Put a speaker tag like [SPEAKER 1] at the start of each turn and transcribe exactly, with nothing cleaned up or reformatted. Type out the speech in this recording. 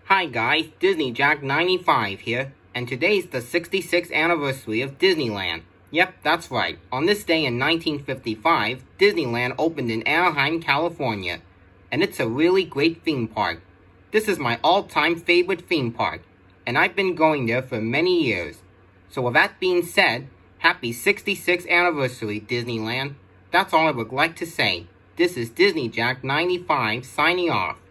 [SPEAKER 1] Hi guys, Disney Jack ninety-five here, and today's the sixty-sixth anniversary of Disneyland. Yep, that's right. On this day in nineteen fifty-five, Disneyland opened in Anaheim, California, and it's a really great theme park. This is my all-time favorite theme park, and I've been going there for many years. So with that being said, happy sixty-sixth anniversary, Disneyland. That's all I would like to say. This is Disney Jack ninety-five signing off.